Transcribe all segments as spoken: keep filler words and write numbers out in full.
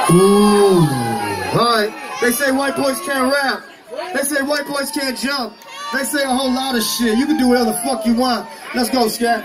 Ooh. Alright. They say white boys can't rap. They say white boys can't jump. They say a whole lot of shit. You can do whatever the fuck you want. Let's go, Scat.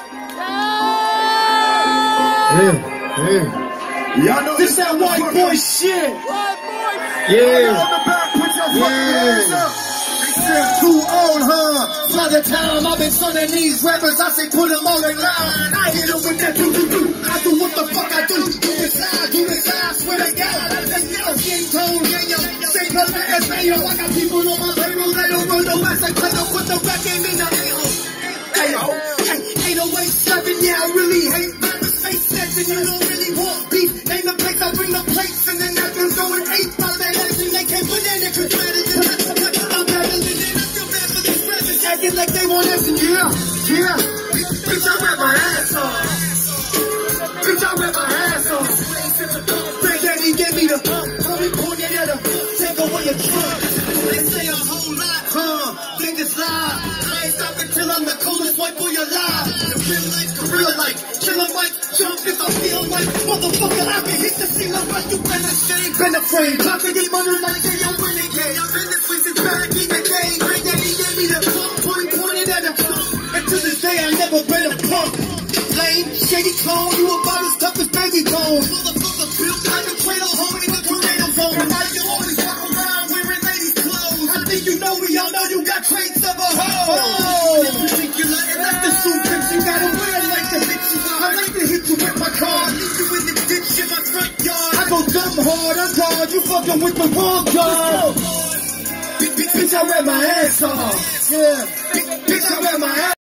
Yeah, yeah. Y'all know this that white boy shit. White boy Yeah. on the back, put your fucking hands up. They said too old, huh? By the time I've been sonning these rappers, I say put them on the line. I hit them with that do do do. I do what the fuck I do. Do this side, do this side. I swear to God, I say yo, skin tone, yeah, yo. Say brother S A O. I got people on my payroll. They don't run the west. They play them with the back end in the A O. A O. eight oh eight seven, yeah, I really hate rappers. eight seven, you don't really want beef. Name the place, I bring the plates, and then that one's going eight by that ass, and they can't put in the competitive. I'm battling it, I feel bad for these rappers, acting like they want us, and yeah, yeah. Bitch, I rap my ass off. Bitch, I rap my ass off. Big Daddy gave me the pump, homie pointed at him, take away your trunk. They say a whole lot, huh? Think it's live. I ain't stopping till I'm the coolest white boy alive. The real life, the real life. Killer Mike, jump if I feel like motherfucker. I can hit the scene like right, you better stay, been afraid. Pocket these money like say I'm winning game. I've been this way since back in the day. Big Daddy gave me the pump, point pointed at him. And to this day I never been a punk. Lame, shady clone, you about as tough as baby bones. Motherfucker built like a cradle, home in the tornado zone. And now you always walk around wearing ladies' clothes. I think you know we all know you got traits of a hoe. Oh, if you think you're like, that's the suit, bitch, you gotta wear it like the bitch. I like to hit you with my car, leave you in the ditch in my front yard. I go dumb hard, I'm tired, you fucking with the wrong guard. Bitch, I rap my ass off. Yeah, bitch, I rap my ass off.